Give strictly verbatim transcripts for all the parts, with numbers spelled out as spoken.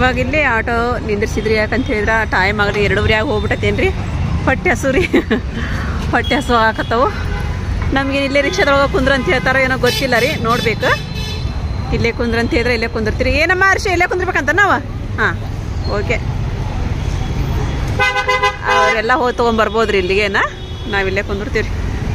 ಇವಾಗ ಇಲ್ಲಿ ಆಟೋ ನಿಂದಿರ್ಸಿದ್ರಿ ಯಾಕಂತ ಹೇಳಿದ್ರೆ ಟೈಮ್ ಆಗ್ರಿ ಎರಡೂವರೆಯಾಗಿ ಹೋಗ್ಬಿಟ್ಟತೇನ್ರಿ. ಹೊಟ್ಟೆ ಹಸು ರೀ, ಹೊಟ್ಟೆ ಹಸು ಹಾಕತ್ತವು. ನಮಗೆ ಇಲ್ಲೇ ರಿಕ್ಷಾದೊಳಗೆ ಕುಂದ್ರ ಅಂತ ಹೇಳ್ತಾರೋ ಏನೋ ಗೊತ್ತಿಲ್ಲ ರೀ, ನೋಡ್ಬೇಕು. ಇಲ್ಲೇ ಕುಂದ್ರ ಅಂತ ಹೇಳಿದ್ರೆ ಇಲ್ಲೇ ಕುಂದಿರ್ತೀರಿ. ಏನಮ್ಮ ಹರ್ಷ ಇಲ್ಲೇ ಕುಂದಿರ್ಬೇಕಂತ ನಾವು? ಹಾಂ, ಓಕೆ. ಅವರೆಲ್ಲ ಹೋಗಿ ತೊಗೊಂಬರ್ಬೋದ್ರಿ ಇಲ್ಲಿಗೇನ, ನಾವಿಲ್ಲೇ ಕುಂದಿರ್ತೀವಿ.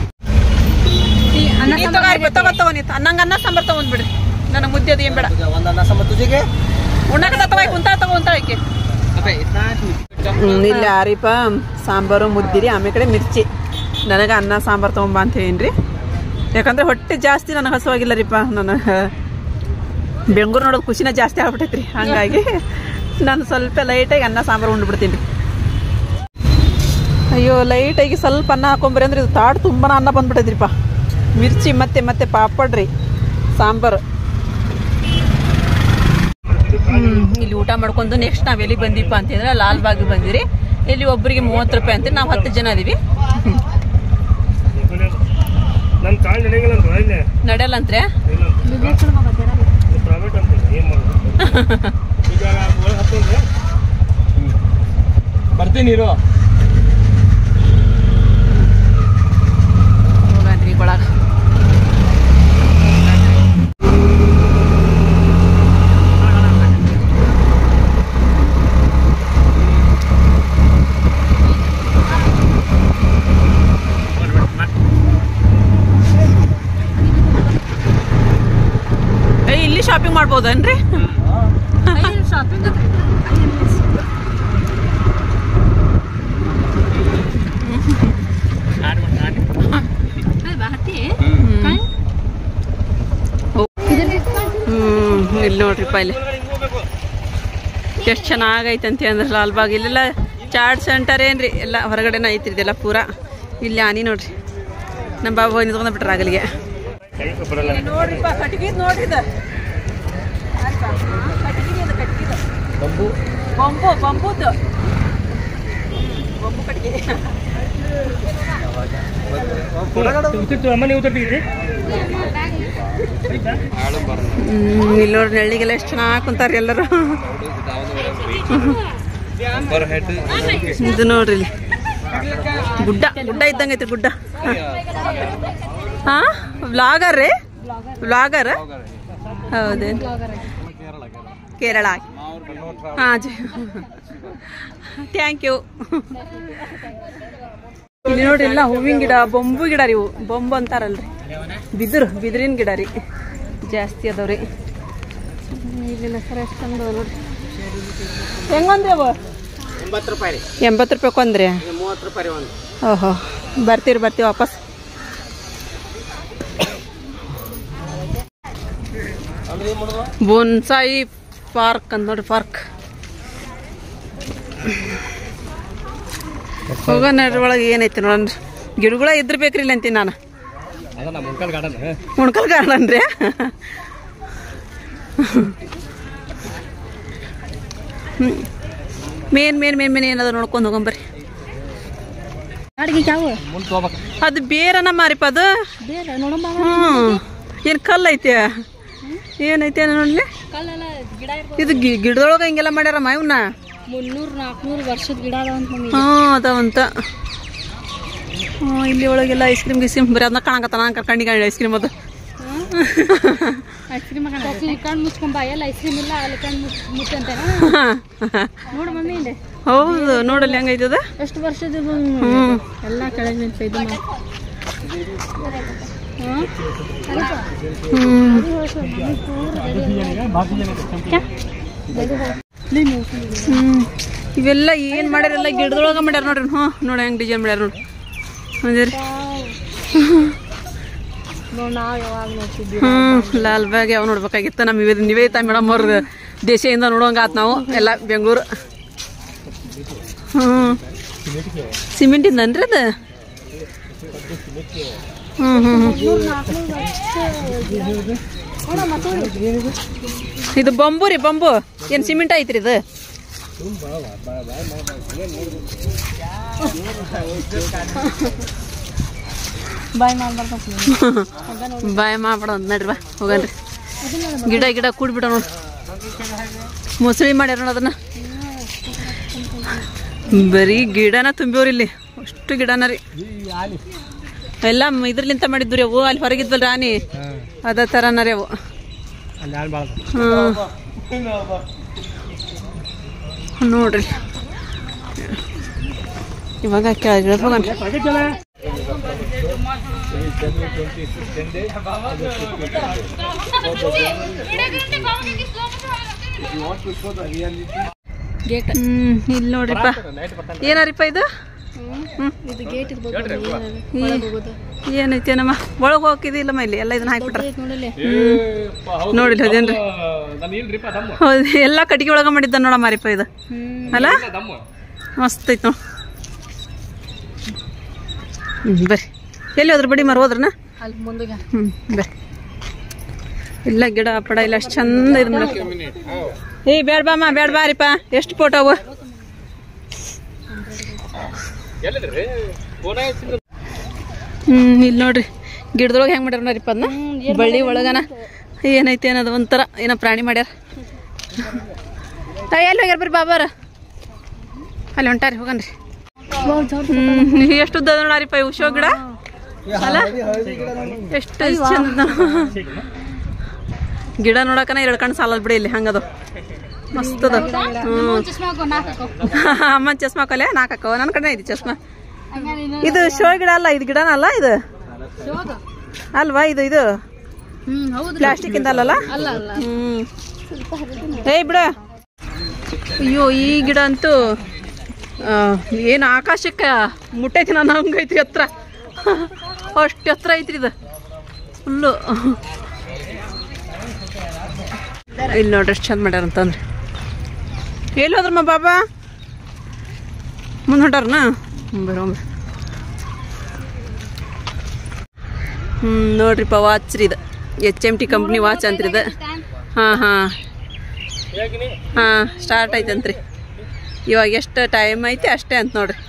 ತಗೋ ತಗೋ ನೀ ಅನ್ನಂಗೆ ಅನ್ನ ಸಾಂಬಾರು ತೊಗೊಂಡ್ಬಿಡ್ರಿ. ನನಗೆ ಮುದ್ದೆ ಅದು ಏನು ಬೇಡ. ಉಣ್ಣಾಕದ ತಗೋ ಕುಂತ ತಗೊಂತಾಳಕ್ಕೆ. ಇಲ್ಲಿ ಆರಿಪ ಸಾಂಬಾರು ಮುದ್ದಿರಿ, ಆಮೇಲೆ ಕಡೆ ಮಿರ್ಚಿ. ನನಗೆ ಅನ್ನ ಸಾಂಬಾರು ತೊಗೊಂಬ ಅಂತ ಹೇಳೀನಿ. ಯಾಕಂದ್ರೆ ಹೊಟ್ಟೆ ಜಾಸ್ತಿ ನನಗೆ ಹಸುವಾಗಿಲ್ಲ ರೀಪ. ನನಗೆ ಬೆಂಗಳೂರು ನೋಡೋದು ಖುಷಿನ ಜಾಸ್ತಿ ಆಗ್ಬಿಟ್ಟೈತ್ರಿ. ಹಂಗಾಗಿ ನಾನು ಸ್ವಲ್ಪ ಲೈಟಾಗಿ ಅನ್ನ ಸಾಂಬಾರು ಉಂಡ್ಬಿಡ್ತೀನಿ. ಅಯ್ಯೋ, ಲೈಟಾಗಿ ಸ್ವಲ್ಪ ಅನ್ನ ಹಾಕೊಂಬರಿ ಅಂದ್ರೆ ಇದು ತಾಡು ತುಂಬಾ ಅನ್ನ ಬಂದ್ಬಿಟ್ಟೈತ್ರಿಪ್ಪ. ಮಿರ್ಚಿ ಮತ್ತೆ ಮತ್ತೆ ಪಾಪಡ್ ರೀ, ಸಾಂಬಾರು. ಹ್ಮ್ ಇಲ್ಲಿ ಊಟ ಮಾಡ್ಕೊಂಡು ನೆಕ್ಸ್ಟ್ ನಾವ್ ಎಲ್ಲಿ ಬಂದಿಪ್ಪ ಅಂತಂದ್ರೆ ಲಾಲ್ ಬಾಗ್ ಬಂದಿರಿ. ಇಲ್ಲಿ ಒಬ್ಬರಿಗೆ ಮೂವತ್ತು ರೂಪಾಯಿ ಅಂತ, ನಾವು ಹತ್ತು ಜನ ಇದೀವಿ. ನಡೆಯಲ್ಲ ಅಂತ್ರೆ. ಬರ್ತೀನಿ ಹೋಗಾದ್ರಿ ಒಳಗ. ಇಲ್ಲಿ ಶಾಪಿಂಗ್ ಮಾಡ್ಬೋದನ್ರಿ? ಶಾಪಿಂಗ್ ಹ್ಮ್ ಇಲ್ಲಿ ನೋಡ್ರಿಪ್ಪ, ಇಲ್ಲಿ ಎಷ್ಟು ಚೆನ್ನಾಗೈತೆ ಅಂತ ಅಂದ್ರೆ ಲಾಲ್ಬಾಗ್. ಇಲ್ಲೆಲ್ಲ ಚಾಟ್ ಸೆಂಟರ್ ಏನ್ರಿ, ಎಲ್ಲ ಹೊರಗಡೆನ ಐತ್ರಿ ಇದೆಲ್ಲ ಪೂರಾ. ಇಲ್ಲಿ ಆನಿ ನೋಡ್ರಿ, ನಮ್ಮ ಬಾಬು ನಿಂತ್ಕೊಂಡ್ ಬಿಟ್ರ ಆಗಲಿಗೆ. ನೋಡ್ರಿಪ್ಪ ಕಟ್ಗಿ ನೋಡ್ರಿ, ಬಂಬು ಬಂಬುದು ಬಂಬು ಕಟ್ಗಿ. ಇಲ್ಲಿ ನೋಡ್ರಿ ನೆಳ್ಳಿಗೆಲ್ಲ ಎಷ್ಟು ಚೆನ್ನಾಗಿ ಕುಂತಾರ ಎಲ್ಲರೂ. ಇದು ನೋಡ್ರಿ ಇಲ್ಲಿ ಗುಡ್ಡ ಗುಡ್ಡ ಇದ್ದಂಗ ಐತ್ರಿ, ಗುಡ್ಡ. ಹಾ, ವ್ಲಾಗರ್ ರೀ, ವ್ಲಾಗರ್. ಹೌದೇನು? ಕೇರಳ. ಹಾಂ ಜಿ, ಥ್ಯಾಂಕ್ ಯು. ಇಲ್ಲಿ ನೋಡ್ರಿ ಎಲ್ಲ ಹೂವಿನ ಗಿಡ, ಬೊಂಬು ಗಿಡ ರೀ. ಇವು ಬೊಂಬು ಅಂತಾರಲ್ರಿ, ಬಿದಿರು ಬಿದಿರಿನ ಗಿಡ ರೀ, ಜಾಸ್ತಿ ಅದಾವ್ರಿ. ಇಲ್ಲೆಲ್ಲ ಸರ ಎಷ್ಟು ಚಂದ ನೋಡ್ರಿ. ಹೆಂಗಂದ್ರಿ ಅವ? ಎಂಬತ್ತು ರೂಪಾಯಿ ರೀ. ಎಂಬತ್ತು ರೂಪಾಯಿ ಕೊಂದ್ರಿ? ಮೂವತ್ತು ರೂಪಾಯಿ ಒಂದು. ಓಹೋ, ಬರ್ತೀರಿ ಬರ್ತೀವಿ ವಾಪಸ್. ಬೋನ್ಸಾಯಿ ಪಾರ್ಕ್ ಅಂತ ನೋಡ್ರಿ, ಪಾರ್ಕ್. ಹೋಗೋ ನಡ್ರಿ ಒಳಗೆ ಏನೈತಿ ನೋಡ್ರಿ. ಗಿಡಗಳ ಇದ್ರ ಬೇಕ್ರಿ ಇಲ್ಲ ಅಂತೀನಿ ನಾನು. ಮುಣ್ಕಲ್ ಗಾರ್ಡನ್ ರೀ. ಮೇನ್ ಮೇನ್ ಮೇನ್ ಮೇನ್ ಏನದ ನೋಡ್ಕೊಂಡು ಹೋಗಂಬರ್ರಿ. ಅದು ಬೇರನ ಮಾರಿಪ, ಅದು ಹ್ಮ್. ಏನ್ ಕಲ್ಲು ಐತೆ? ಏನೈತೆ ನೋಡ್ಲಿ, ಇದು ಗಿಡದೊಳಗ ಹಿಂಗೆಲ್ಲ ಮಾಡ್ಯಾರಮ್ಮ ಇವನ್ನ. ಮುನ್ನೂರ್ ನಾಲ್ಕನೂರು ವರ್ಷದ ಗಿಡ ಹಾ ಅದಾವಂತ. ಹ್ಮ್ ಇಲ್ಲಿ ಒಳಗೆಲ್ಲ ಐಸ್ ಕ್ರೀಮ್ ಗಿಸ್ಕ್ರೀಮ್ ಬರೀ ಅದನ್ನ ಕಾಣಕತ್ತ. ನಾನು ಕಣ್ಣಿಗೆ ಐಸ್ ಕ್ರೀಮ್ ಅದು ಐಸ್ ಕ್ರೀಮ್ ಕಣ್ಣು ಮುಚ್ಕೊಂಬ. ಎಲ್ಲ ಐಸ್ ಕ್ರೀಮ್ ಇಲ್ಲ ಅಲ್ಲಿ ಕಣ್ಣು ಮುಚ್ಚಂತ ನೋಡು ಮಮ್ಮಿ. ಇದೆ ಹೌದು, ನೋಡಲ್ಲಿ ಹೆಂಗೈತದ, ಎಷ್ಟು ವರ್ಷದ. ಹ್ಮ್ ಎಲ್ಲ ಕೆಳಗೆ ನಿಂತ ಇದು. ಹ್ಮ್ ಇವೆಲ್ಲ ಏನ್ ಮಾಡ್ಯಾರಲ್ಲ ಗಿಡದೊಳಗ ಮಾಡ್ಯಾರ ನೋಡ್ರಿ. ಹ್ಞೂ ನೋಡಿ ಹೆಂಗ್ ಡಿಸೈನ್ ಮಾಡ್ಯಾರ ನೋಡ್ರಿ. ಹೌದ್ರಿ. ಹ್ಮ್ ಲಾಲ್ಬಾಗ್ ಯಾವ ನೋಡ್ಬೇಕಾಗಿತ್ತ. ನಮ್ ನಿವೇದಿತಾ ಮೇಡಮ್ ಅವ್ರ ದೇಶದಿಂದ ನೋಡೋಂಗ ಆತ್ ನಾವು ಎಲ್ಲ ಬೆಂಗಳೂರು. ಹ್ಮ್ ಸಿಮೆಂಟಿಂದನ್ರಿ ಅದು. ಹ್ಮ್ ಹ್ಮ್ ಇದು ಬಂಬು ರೀ, ಬಂಬು. ಏನ್ ಸಿಮೆಂಟ್ ಐತ್ರಿ ಇದು? ಬಾಯ್ ಮಾಡ್ಬಾರ್ದು ಬಾಯ್ ಮಾಡ್ಬೇಡ ನಡ್ರಿ. ಬಾ ಹೋಗನ್ರಿ. ಗಿಡ ಗಿಡ ಕೂಡ್ಬಿಡ ನೋಡ್ರಿ. ಮೊಸಳಿ ಮಾಡ್ಯಾರ ನೋಡ ಅದನ್ನ ಬರೀ ಗಿಡನ ತುಂಬಿವ್ರಿ ಇಲ್ಲಿ ಅಷ್ಟು ಗಿಡನ ರೀ ಎಲ್ಲ ಇದ್ರಲಿಂತ ಮಾಡಿದ್ದು ರೀ ಅವು ಅಲ್ಲಿ ಹೊರಗಿದ್ವಲ್ಲ ರಾಣಿ ಅದ ಥರನ ರೀ ಅವು ಹಾಂ ನೋಡ್ರಿ ಇವಾಗ ಕೆಳಗಡೆ ಹೋಗೋಣ ಹ್ಮ್ ಇಲ್ಲಿ ನೋಡ್ರಿಪ್ಪ ಏನಾರಿಪ್ಪ ಇದು ಏನೈತಿ ನಮ್ಮ ಒಳಗೆ ಹೋಗಿದಿಲ್ಲಮ್ಮ ಇಲ್ಲಿ ಎಲ್ಲ ಇದನ್ನ ಹಾಕ್ಬಿಟ್ರ ನೋಡಿಲ್ಲ ಅದೇನ್ರಿ ಹೌದು ಎಲ್ಲ ಕಟ್ಟಿಗೆ ಒಳಗ ಮಾಡಿದ್ದ ನೋಡ ಮಾರಿಪ್ಪ ಇದು ಅಲ್ಲ ಮಸ್ತ್ ಐತ್ ನೋಡ್ ಹ್ಮ್ ಬರ್ರಿ ಎಲ್ಲಿ ಹೋದ್ರ ಬಡಿ ಮಾರ ಹೋದ್ರನ ಹ್ಮ್ ಬರ್ರಿ ಎಲ್ಲ ಗಿಡ ಪಡ ಇಲ್ಲ ಅಷ್ಟು ಚಂದ ಇದು ಏ ಬೇಡ ಬಾಮ್ಮ ಬೇಡ ಬಾರಿಪ್ಪ ಎಷ್ಟು ಫೋಟೋ ಅವು ಹ್ಮ್ ಇಲ್ಲಿ ನೋಡ್ರಿ ಗಿಡದೊಳಗೆ ಹೆಂಗ್ ಮಾಡ್ಯಾರ ನೋಡ್ರಿಪ್ಪ ಅದನ್ನ ಬಳ್ಳಿ ಒಳಗನ ಏನೈತಿ ಏನದ ಒಂಥರ ಏನೋ ಪ್ರಾಣಿ ಮಾಡ್ಯಾರ ಎಲ್ಲಿ ಹೋಗ್ಯಾರ ಬರ್ರಿ ಬಾಬಾರ ಅಲ್ಲಿ ಹೊಂಟಾರಿ ಹೋಗನ್ರಿ ಹ್ಮ್ ಎಷ್ಟು ಉದ್ದ ನೋಡ್ರಿಪ್ಪ ಇವು ಶೋ ಗಿಡ ಅಲ್ಲ ಎಷ್ಟು ಚಂದ ಗಿಡ ನೋಡಕನ ಎರಡು ಕಣ್ಣು ಸಾಲದ್ ಬಿಡಿ ಇಲ್ಲಿ ಹಂಗದು ಮಸ್ತ್ ಅದ ಅಮ್ಮ ಚಸ್ಮಾ ಕೊಲೆ ನಾಲ್ಕಕ್ಕವ ನನ್ನ ಕಡೆ ಐತಿ ಚಸ್ಮಾ ಇದು ಶೋ ಗಿಡ ಅಲ್ಲ ಇದು ಗಿಡನ ಅಲ್ಲ ಇದು ಅಲ್ವಾ ಇದು ಇದು ಪ್ಲಾಸ್ಟಿಕ್ ಇಂದ ಅಲ್ಲಲ್ಲ ಹ್ಮ್ ಏಯ್ ಬಿಡ ಅಯ್ಯೋ ಈ ಗಿಡ ಅಂತೂ ಏನು ಆಕಾಶಕ್ಕೆ ಮುಟ್ಟೈತಿ ನಾನು ಹಂಗೈತಿ ಹತ್ರ ಅಷ್ಟು ಹತ್ರ ಐತ್ರಿ ಇದು ಫುಲ್ಲು ಇಲ್ಲಿ ನೋಡ್ರಿ ಎಷ್ಟು ಚಂದ ಮಾಡ್ಯಾರ ಅಂತಂದ್ರಿ ಎಲ್ಲಿ ಹೋದ್ರಮ್ಮ ಬಾಬಾ ಮುಂದೆ ಹೊಂಟಾರನ ಬರೋಂಬ್ರಿ ಹ್ಞೂ ನೋಡ್ರಿಪ್ಪ ವಾಚ್ ರೀ ಇದು H M T company watch ಅಂತ್ರಿ ಇದು ಹಾಂ ಹಾಂ ಹಾಂ ಸ್ಟಾರ್ಟ್ ಐತಂತ್ರಿ ಇವಾಗ ಎಷ್ಟು ಟೈಮ್ ಐತಿ ಅಷ್ಟೇ ಅಂತ ನೋಡ್ರಿ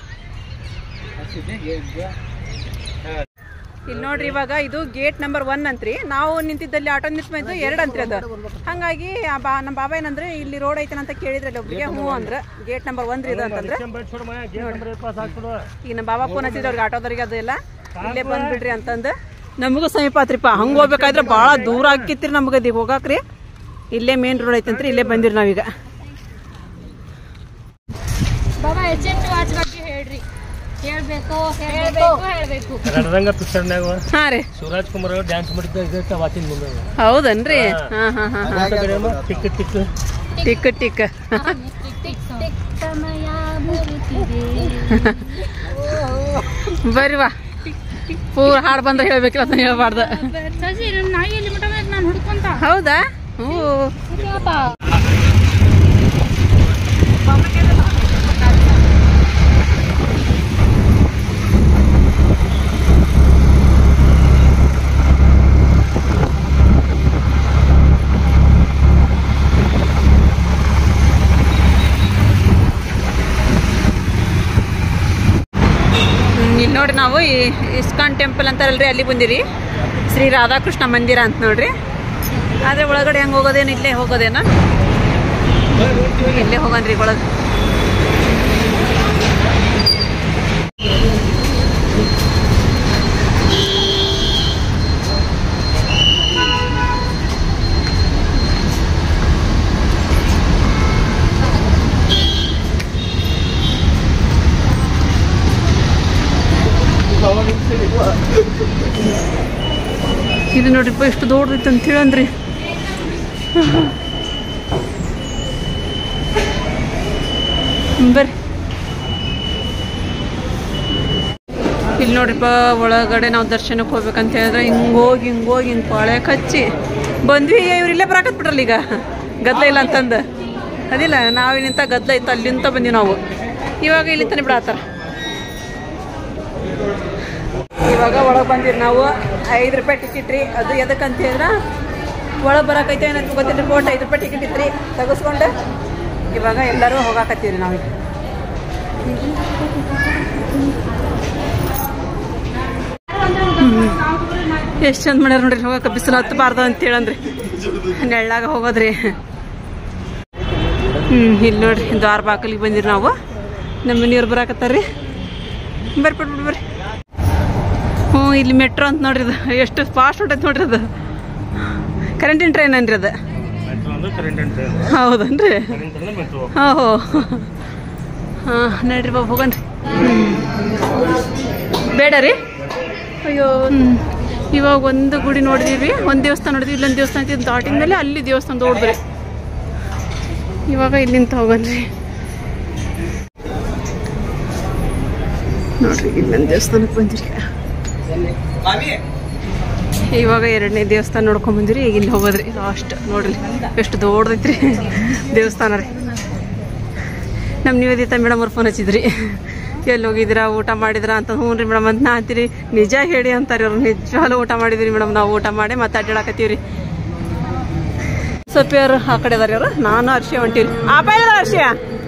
ಇಲ್ಲಿ ನೋಡ್ರಿ ಇವಾಗ ಇದು ಗೇಟ್ ನಂಬರ್ ಒನ್ ಅಂತ್ರಿ ನಾವು ನಿಂತಿದ್ದಲ್ಲಿ ಆಟೋ ನಿಂತು ಎರಡು ಅಂತ್ರಿ ಅದು ಹಂಗಾಗಿ ಬಾ ನಮ್ಮ ಬಾಬಾ ಏನಂದ್ರೆ ಇಲ್ಲಿ ರೋಡ್ ಐತನ ಅಂತ ಕೇಳಿದ್ರಲ್ಲಿ ಒಬ್ರಿಗೆ ಹ್ಞೂ ಅಂದ್ರೆ ಗೇಟ್ ನಂಬರ್ ಒನ್ ರೀ ಇದು ಅಂತಂದ್ರೆ ಈಗ ನಮ್ಮ ಬಾಬಾ ಫೋನ್ ಹಚ್ಚಿದ್ರೆ ಅವ್ರಿಗೆ ಆಟೋದವ್ರಿಗೆ ಅದೆಲ್ಲ ಇಲ್ಲೇ ಬಂದ್ಬಿಡ್ರಿ ಅಂತಂದು ನಮಗೂ ಸಮೀಪ ಆತ್ರಿಪ್ಪ ಹಂಗೆ ಹೋಗ್ಬೇಕಾದ್ರೆ ಭಾಳ ದೂರ ಆಕಿತ್ರಿ ನಮ್ಗೆ ಅದೀಗ ಹೋಗಾಕ್ರಿ ಇಲ್ಲೇ ಮೇನ್ ರೋಡ್ ಐತಂತ್ರಿ ಇಲ್ಲೇ ಬಂದಿರಿ ನಾವೀಗ ಶಿವರಾಜ್ ಕುಮಾರ್ ಡ್ಯಾನ್ಸ್ ಮಾಡಿದ್ದ ವಾಚಿನ ಮುಂದೆ ಹೌದನ್ರಿ ಹಾ ಹಾ ಹಾ ಟಿಕ್ ಟಿಕ್ ಟಿಕ್ ಟಿಕ್ ಬರ್ರಿ ವಾ ಪೂರ ಹಾಡು ಬಂದ್ರೆ ಹೇಳ್ಬೇಕಿಲ್ಲ ಅಂತ ಹೇಳ್ಬಾರ್ದು ಹೌದಾ ಹ್ಞೂ ಇಲ್ಲಿ ನೋಡ್ರಿ ನಾವು ಇಸ್ಕಾನ್ ಟೆಂಪಲ್ ಅಂತಾರಲ್ರಿ ಅಲ್ಲಿ ಬಂದಿರಿ ಶ್ರೀ ರಾಧಾಕೃಷ್ಣ ಮಂದಿರ ಅಂತ ನೋಡ್ರಿ ಆದ್ರೆ ಒಳಗಡೆ ಹೆಂಗೆ ಹೋಗೋದೇನು ಇಲ್ಲೇ ಹೋಗೋದೇನ ಇಲ್ಲೇ ಹೋಗನ್ರಿ ಒಳಗೆ ಇದು ನೋಡ್ರಿಪ್ಪ ಎಷ್ಟು ದೊಡ್ಡದೈತೆ ಅಂತ ಹೇಳಂದ್ರಿ ಬರ್ರಿ ಇಲ್ಲಿ ನೋಡ್ರಿಪ್ಪ ಒಳಗಡೆ ನಾವು ದರ್ಶನಕ್ಕೆ ಹೋಗ್ಬೇಕಂತ ಹೇಳಿದ್ರೆ ಹಿಂಗೋಗಿ ಹಿಂಗೋಗಿ ಹಿಂಗೆ ಪಾಳೆ ಕಚ್ಚಿ ಬಂದ್ವಿ ಇವ್ರು ಇಲ್ಲೇ ಬರಾಕತ್ ಬಿಟ್ರಲ್ಲ ಈಗ ಗದ್ಲ ಇಲ್ಲ ಅಂತಂದು ಅದಿಲ್ಲ ನಾವಿನಿಂತ ಗದ್ಲ ಇತ್ತು ಅಲ್ಲಿಂತ ಬಂದ್ವಿ ನಾವು ಇವಾಗ ಇಲ್ಲಿಂತಾನೆ ಬಿಡತ್ತಾರ ಇವಾಗ ಒಳಗೆ ಬಂದಿರಿ ನಾವು ಐದು ರೂಪಾಯಿ ಟಿಕೆಟ್ ರೀ ಅದು ಎದಕ್ಕಂತ ಹೇಳಿದ್ರೆ ಒಳಗೆ ಬರೋಕೈತೆ ಏನಂತ ಗೊತ್ತಿಲ್ಲ ಫೋಟೋ ಐದು ರೂಪಾಯಿ ಟಿಕೆಟ್ ಇತ್ತು ರೀ ತೆಗೆಸ್ಕೊಂಡು ಇವಾಗ ಎಲ್ಲರೂ ಹೋಗಾಕತ್ತೀವಿ ನಾವೀಗ ಎಷ್ಟು ಚಂದ ಮಾಡ್ಯಾರ ನೋಡ್ರಿ ಹೋಗಕ್ಕೆ ಬಿಸಿಲು ಹತ್ತಬಾರ್ದು ಅಂತೇಳಂದ್ರಿ ನೆಳ್ಳಾಗ ಹೋಗೋದ್ರಿ ಹ್ಞೂ ಇಲ್ಲಿ ನೋಡ್ರಿ ದ್ವಾರ ಬಾಕಲಿಗೆ ಬಂದಿರಿ ನಾವು ನಮ್ಮ ಮನೆಯವ್ರು ಬರಾಕತ್ತಾರ್ರಿ ಬರ್ರಿ ಬಿಡ್ಬಿಟ್ಟು ಬರ್ರಿ. ಹ್ಞೂ ಇಲ್ಲಿ ಮೆಟ್ರೋ ಅಂತ ನೋಡ್ರಿ ಅದು ಎಷ್ಟು ಫಾಸ್ಟ್ ಹೊಂಟೈತೆ ನೋಡ್ರಿ ಅದು ಕರೆಂಟಿನ ಟ್ರೈನ್ ಅನ್ರಿ ಅದು ಹೌದನ್ರಿ ಹಾಂ ಹೋ ಹಾಂ ನಡ್ರಿ ಬಾಬು ಹೋಗನ್ರಿ ಬೇಡ ರೀ ಅಯ್ಯೋ ಇವಾಗ ಒಂದು ಗುಡಿ ನೋಡಿದೀವಿ ಒಂದು ದೇವಸ್ಥಾನ ನೋಡಿದ್ವಿ ಇಲ್ಲೊಂದು ದೇವಸ್ಥಾನ ಐತಿ ದಾಟಿದ ಮೇಲೆ ಅಲ್ಲಿ ದೇವಸ್ಥಾನ ದೊಡ್ಡ್ರಿ ಇವಾಗ ಇಲ್ಲಿಂದ ಹೋಗನ್ರಿ ನೋಡ್ರಿ ಇಲ್ಲೊಂದು ದೇವಸ್ಥಾನಕ್ಕೆ ಬಂದಿರಿ ಇವಾಗ ಎರಡನೇ ದೇವಸ್ಥಾನ ನೋಡ್ಕೊಂಡ್ ಬಂದಿರಿ ಈಗ ಇಲ್ಲಿ ಹೋಗೋದ್ರಿ ಲಾಸ್ಟ್ ನೋಡ್ರಿ ಎಷ್ಟು ದೊಡ್ಡದೈತ್ರಿ ದೇವಸ್ಥಾನ ರೀ. ನಮ್ಮ ನಿವೇದಿತಾ ಮೇಡಮ್ ಅವ್ರು ಫೋನ್ ಹಚ್ಚಿದ್ರಿ ಎಲ್ಲಿ ಹೋಗಿದ್ದೀರಾ ಊಟ ಮಾಡಿದ್ರಾ ಅಂತ. ಹ್ಞೂ ರೀ ಮೇಡಮ್ ಅಂತ ನಾ ಅಂತೀರಿ ನಿಜ ಹೇಳಿ ಅಂತಾರೆ ಅವ್ರು ನಿಜವಾಗ್ಲೂ ಊಟ ಮಾಡಿದ್ರಿ ಮೇಡಮ್ ನಾವು ಊಟ ಮಾಡಿ ಮತ್ತೆ ಅಡ್ಡಾಡಕತ್ತೀವಿ ರೀ. ಸೊಪ್ಪಿಯವರು ಆ ಕಡೆ ಅದಾರಿ ಅವರು ನಾನು ಅರ್ಶಿಯ ಹೊಂಟೀವಿ ಆಪ ಇಲ್ಲ ಅರ್ಶಿಯ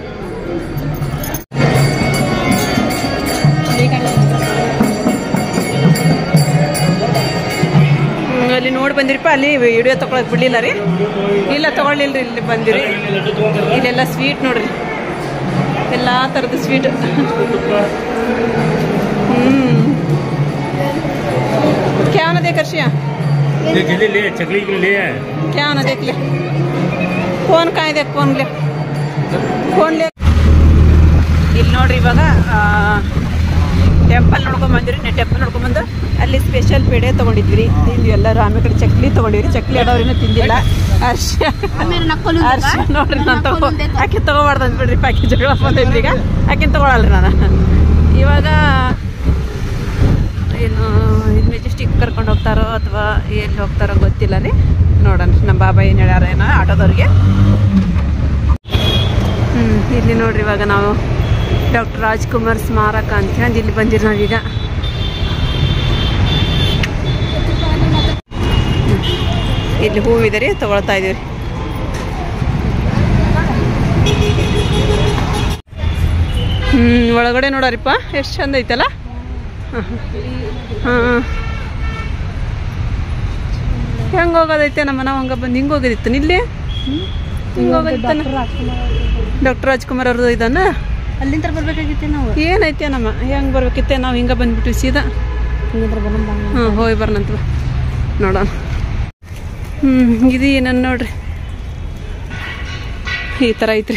ಅಲ್ಲಿ ನೋಡಿ ಬಂದಿರಿಪ್ಪ ಅಲ್ಲಿ ವಿಡಿಯೋ ತಗೊಳಕ್ ಬಿಡ್ಲಿಲ್ಲ ರೀ ಇಲ್ಲ ತಗೊಳ್ಳಿಲ್ಲ ರೀ ಇಲ್ಲಿ ಬಂದಿರಿ ಇಲ್ಲೆಲ್ಲ ಸ್ವೀಟ್ ನೋಡ್ರಿ ಎಲ್ಲ ಥರದ ಸ್ವೀಟ್ ಹ್ಮ್ क्या ना देख अर्शिया ले ले चकली के ले क्या ना देख ले फोन का देख फोन ले फोन ले ಇಲ್ಲಿ ನೋಡ್ರಿ ಇವಾಗ ಟೆಂಪಲ್ ನೋಡ್ಕೊಂಡ್ ಬಂದಿರಿ ಟೆಂಪಲ್ ನೋಡ್ಕೊಂಡ್ ಬಂದು ಅಲ್ಲಿ ಸ್ಪೆಷಲ್ ಪೇಡೆ ತಗೊಂಡಿದ್ವಿ ತಿಂದ್ವಿ ಎಲ್ಲರೂ ಆಮೇಲೆ ಕಡೆ ಚಕ್ಲಿ ತಗೊಂಡಿವ್ರಿ ಚಕ್ಲಿ ಆಡೋರಿನೂ ತಿಂದಿಲ್ಲ ಅರ್ಶಿಯ ಅರ್ಶಿಯ ನೋಡ್ರಿ ನಾನು ತಗೋ ಆಕೆ ತಗೋಬಾರ್ದು ಅಂದ್ಬಿಡ್ರಿ ಆಕೆ ಜಗಳ ಬಂದೈತ್ರಿ ಈಗ ಆಕೆನ ತಗೊಳಲ್ರಿ ನಾನು ಇವಾಗ ಏನು ಇದು ಮೆಜೆಸ್ಟಿಕ್ ಕರ್ಕೊಂಡು ಹೋಗ್ತಾರೋ ಅಥವಾ ಎಲ್ಲಿ ಹೋಗ್ತಾರೋ ಗೊತ್ತಿಲ್ಲ ರೀ ನೋಡೋಣ ನಮ್ಮ ಬಾಬಾ ಏನು ಹೇಳ್ಯಾರ ಏನೋ ಆಟೋದವ್ರಿಗೆ. ಹ್ಞೂ ಇಲ್ಲಿ ನೋಡ್ರಿ ಇವಾಗ ನಾವು ಡಾಕ್ಟರ್ ರಾಜ್ಕುಮಾರ್ ಸ್ಮಾರಕ ಅಂತ ಹೇಳಿ ಇಲ್ಲಿ ಬಂದಿರಿ ನಾವೀಗ. ಇಲ್ಲಿ ಹೂವಿದೆ ರೀ ತಗೊಳ್ತಾ ಇದೀವಿ ರೀ. ಹ್ಞೂ ಒಳಗಡೆ ನೋಡಾರಿಪ್ಪ ಎಷ್ಟು ಚಂದ ಐತಲ್ಲ. ಹಾಂ ಹಾಂ ಹೆಂಗೆ ಹೋಗೋದೈತೆ ನಮ್ಮ ನಾವು ಹಂಗೆ ಬಂದು ಹಿಂಗೆ ಹೋಗೋದಿತ್ತು ಇಲ್ಲಿ ಹಿಂಗೆ ಹೋಗೋದಿತ್ತಾನ ಡಾಕ್ಟರ್ ರಾಜ್ಕುಮಾರ್ ಅವ್ರದ್ದು ಇದನ್ನ ಅಲ್ಲಿಂದ ಬರ್ಬೇಕಾಗಿತ್ತೆ ನಾವು ಏನೈತೆ ನಮ್ಮ ಹೆಂಗೆ ಬರ್ಬೇಕಿತ್ತೆ ನಾವು ಹಿಂಗೆ ಬಂದ್ಬಿಟ್ವಿ ಸೀದಾ ಹಾಂ ಹೋಗಿ ಬರ್ನಂತ ನೋಡೋಣ. ಹ್ಞೂ ಇದು ಏನನ್ನ ನೋಡ್ರಿ ಈ ಥರ ಐತ್ರಿ.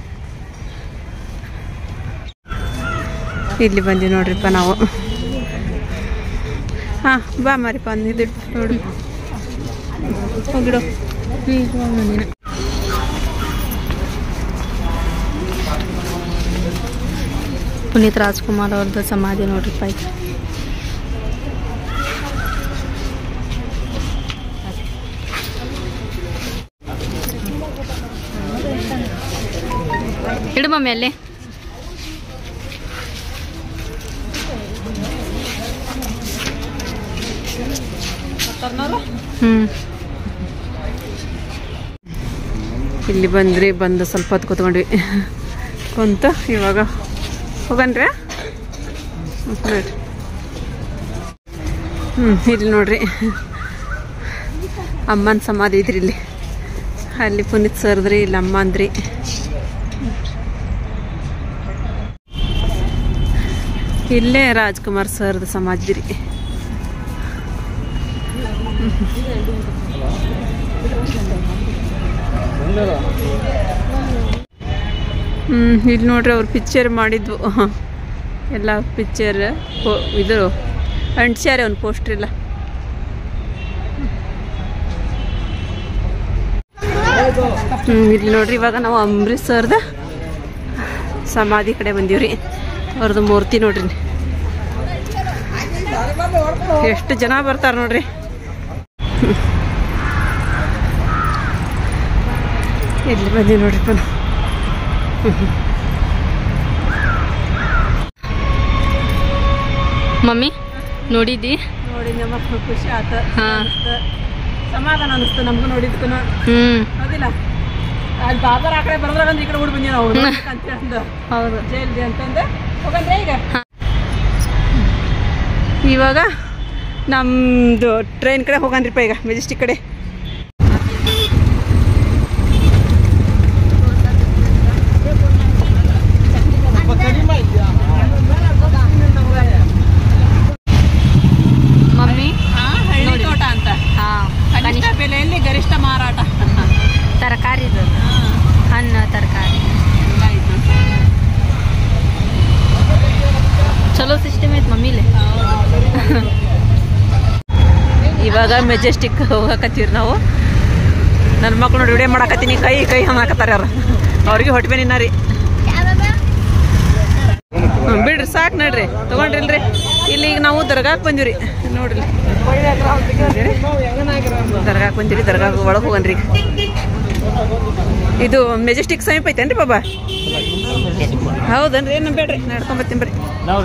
ಇಲ್ಲಿ ಬಂದಿ ನೋಡ್ರಿಪ್ಪ ನಾವು. ಹಾಂ ಬಾ ಮಾರಿಪ್ಪ ಅಂದಿದ್ದು ನೋಡಿ ಹೋಗಿಡು. ಪುನೀತ್ ರಾಜ್ಕುಮಾರ್ ಅವ್ರದ್ದು ಸಮಾಧಿ ನೋಡ್ರಿಪ್ಪ ಐತೆ. ಇಡು ಮಮ್ಮಿ ಅಲ್ಲಿ ಹ್ಞೂ ಇಲ್ಲಿ ಬಂದ್ರಿ ಬಂದು ಸ್ವಲ್ಪ ಹೊತ್ತು ಕೂತ್ಕೊಂಡ್ವಿ ಕುಂತು ಇವಾಗ ಹೋಗನ್ರಿ ನೋಡ್ರಿ. ಹ್ಞೂ ಇಲ್ಲಿ ನೋಡ್ರಿ ಅಮ್ಮನ ಸಮಾಧಿ ಇದ್ರಿ ಇಲ್ಲಿ ಅಲ್ಲಿ ಪುನೀತ್ ಸರ್ದ್ರಿ ಇಲ್ಲಿ ಅಮ್ಮ ಅಂದ್ರಿ. ಇಲ್ಲೇ ರಾಜ್ಕುಮಾರ್ ಸರ್ದು ಸಮಾಧಿ ರೀ. ಹ್ಞೂ ಇಲ್ಲಿ ನೋಡ್ರಿ ಅವ್ರು ಪಿಕ್ಚರ್ ಮಾಡಿದ್ವು ಎಲ್ಲ ಪಿಕ್ಚರ್ ಇದು ಅಂಟ್ಸ್ಯಾರೆ ಒಂದು ಪೋಸ್ಟ್ರ್ ಇಲ್ಲ. ಹ್ಞೂ ಇಲ್ಲಿ ನೋಡ್ರಿ ಇವಾಗ ನಾವು ಅಂಬರೀಷ್ ಸರ್ದ ಸಮಾಧಿ ಕಡೆ ಬಂದೀವ್ರಿ. ಅವ್ರದ್ದು ಮೂರ್ತಿ ನೋಡ್ರಿ ಎಷ್ಟು ಜನ ಬರ್ತಾರೆ ನೋಡ್ರಿ. ಇಲ್ಲಿ ಬಂದಿ ನೋಡ್ರಿಪ್ಪ ಮಮ್ಮಿ ನೋಡಿದ್ದಿ ನೋಡಿ ನಮ್ಮ ಖುಷಿ ಆತ. ಹಾಂ ಸಮಾಧಾನ ಅನಿಸ್ತು ನಮಗೂ ನೋಡಿದ್ಕು. ಹ್ಞೂ ಹೌದಿಲ್ಲ ಅಲ್ಲಿ ಬಾಬಾರ ಆ ಕಡೆ ಬರೋದ್ರಾಗ ಈ ಕಡೆ ಹುಡುಗ ಬಂದಿ ನಾವು ಅಂತ ಹೌದು ಜೈಲ್ದಿ ಅಂತಂದು ಹೋಗಂದ್ರೆ ಈಗ ಇವಾಗ ನಮ್ಮದು ಟ್ರೈನ್ ಕಡೆ ಹೋಗನ್ರಿಪ್ಪ ಈಗ ಮೆಜೆಸ್ಟಿಕ್ ಕಡೆ. ಇವಾಗ ಮೆಜೆಸ್ಟಿಕ್ ಹೋಗಕತ್ತೀವಿ ನಾವು. ನನ್ನ ಮಕ್ಳು ನೋಡಿ ವಿಡಿಯೋ ಮಾಡಕತ್ತೀನಿ, ಕೈ ಕೈ ಅನ್ನಕತ್ತಾರೆ ಅವ್ರು. ಅವ್ರಿಗೆ ಹೊಟ್ಟೆ ನಿನ್ನ ರೀ. ಹ್ಞೂ ಬಿಡ್ರಿ ಸಾಕು ನೋಡ್ರಿ, ತೊಗೊಂಡ್ರಿಲ್ರಿ. ಇಲ್ಲಿ ಈಗ ನಾವು ದರ್ಗಾಕ್ಕೆ ಬಂದಿವ್ರಿ ನೋಡ್ರಿ. ದರ್ಗಾಕ್ಕೆ ಬಂದಿರಿ, ದರ್ಗಾಗ ಒಳಗೆ ಹೋಗನ್ರಿ. ಇದು ಮೆಜೆಸ್ಟಿಕ್ ಸಮೀಪ ಐತೇನ್ರಿ ಬಾಬಾ? ಹೌದನ್ರಿ, ಏನು ಬೇಡ್ರಿ ನಡ್ಕೊಂಬತ್ತೀನಿ ಬರ್ರಿ.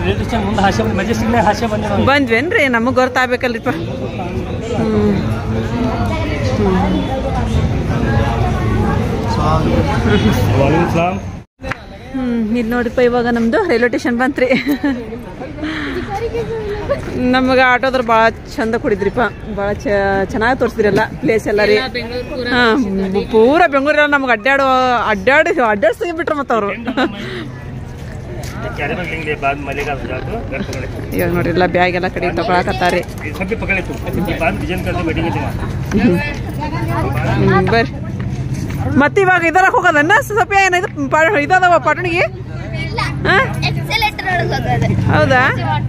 ಬಂದ್ವೇನ್ರಿ? ನಮಗೆ ಗೊತ್ತಾಗಬೇಕಲ್ರಿಪ್ಪ. ಹ್ಞೂ ಹ್ಞೂ ಇದು ನೋಡ್ರಿಪ್ಪ, ಇವಾಗ ನಮ್ಮದು ರೈಲ್ವೆ ಸ್ಟೇಷನ್ ಬಂತ್ರಿ. ನಮಗೆ ಆಟೋದ್ರ ಭಾಳ ಚಂದ ಕೊಡಿದ್ರಿಪ್ಪ, ಭಾಳ ಚ ಚೆನ್ನಾಗಿ ತೋರಿಸಿದ್ರಲ್ಲ ಪ್ಲೇಸ್ ಎಲ್ಲ ರೀ. ಹಾಂ ಪೂರ ಬೆಂಗಳೂರೆಲ್ಲ ನಮ್ಗೆ ಅಡ್ಡಾಡು ಅಡ್ಡಾಡಿ ಅಡ್ಡಾಡ್ಸಿ ಬಿಟ್ರು ಮತ್ತು ಅವರು. ಇವಾಗ ನೋಡ್ರಿ ಎಲ್ಲ ಬ್ಯಾಗ್ ಎಲ್ಲ ಕಡೆ ತಗೊಳಕತ್ತಾರೆ. ಬರ್ರಿ ಮತ್ತೆ ಇವಾಗ ಇದರ ಹೋಗೋದನ್ನ ಸ್ವಲ್ಪ ಏನಿದು ಇದದವ ಪಟ್ಟಣಿಗೆ. ಹೌದಾ?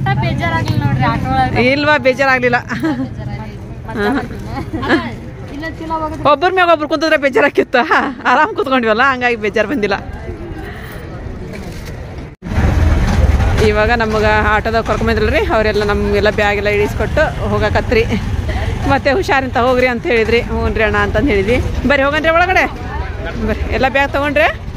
ಇಲ್ವಾ, ಬೇಜಾರಾಗ್ಲಿಲ್ಲ. ಒಬ್ಬರ ಮ್ಯಾಗ ಒಬ್ರು ಕುಂತಿದ್ರೆ ಬೇಜಾರಾಕಿತ್ತ, ಆರಾಮ್ ಕುತ್ಕೊಂಡ್ವಲ್ಲ ಹಂಗಾಗಿ ಬೇಜಾರು ಬಂದಿಲ್ಲ. ಇವಾಗ ನಮಗೆ ಆಟೋದಾಗ ಕರ್ಕೊಂಬಂದ್ರಲ್ರಿ, ಅವರೆಲ್ಲ ನಮಗೆಲ್ಲ ಬ್ಯಾಗ್ ಎಲ್ಲ ಇಳಿಸ್ಕೊಟ್ಟು ಹೋಗಕತ್ರಿ. ಮತ್ತೆ ಹುಷಾರಿಂತ ಹೋಗ್ರಿ ಅಂತ ಹೇಳಿದ್ರಿ. ಹ್ಞೂ ರೀ ಅಣ್ಣ ಅಂತಂದು ಹೇಳಿದ್ವಿ. ಬರ್ರಿ ಹೋಗನ್ರಿ ಒಳಗಡೆ, ಬರ್ರಿ ಎಲ್ಲ ಬ್ಯಾಗ್ ತೊಗೊಂಡ್ರೆ.